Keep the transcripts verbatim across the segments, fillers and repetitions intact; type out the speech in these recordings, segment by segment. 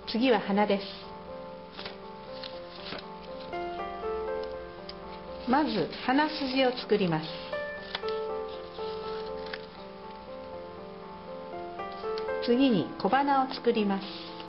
次は鼻です。まず鼻筋を作ります。次に小鼻を作ります。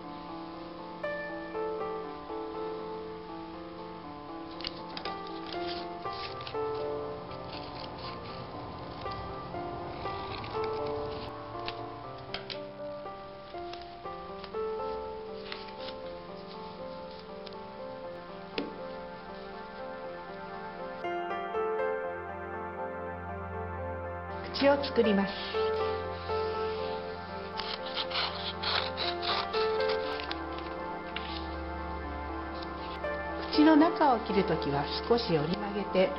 口を作ります。口の中を切るときは少し折り曲げて、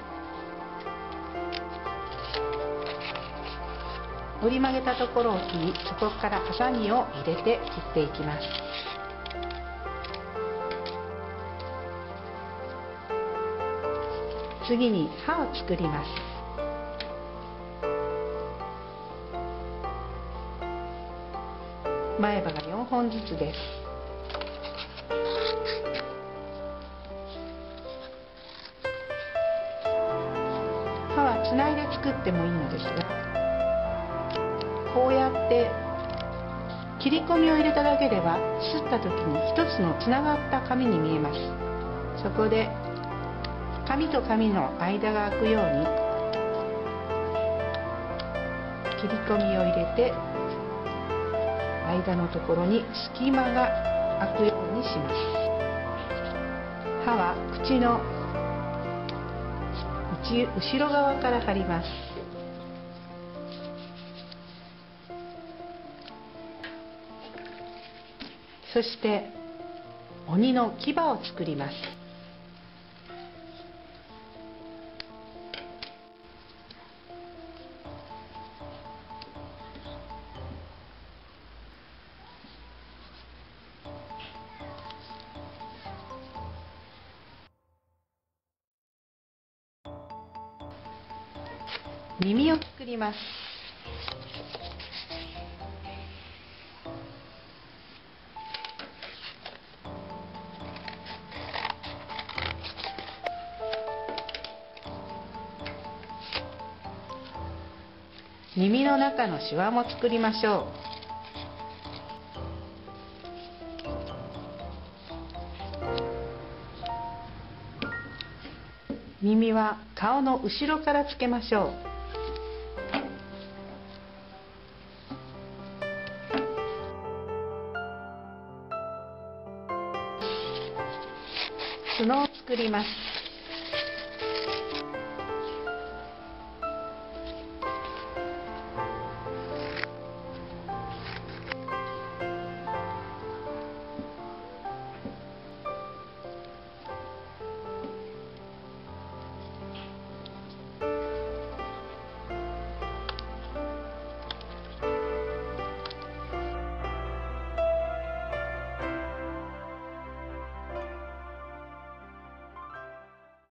折り曲げたところを切り、そこからハサミを入れて切っていきます。次に歯を作ります。前歯がよんほんずつです。歯はつないで作ってもいいのですが、こうやって切り込みを入れただけではすった時に一つのつながった紙に見えます。そこで紙と紙の間が空くように切り込みを入れて、間のところに隙間が空くようにします。歯は口の内後ろ側から貼ります。そして鬼の牙を作ります。耳を作ります。耳の中のシワも作りましょう。耳は顔の後ろからつけましょう。角を作ります。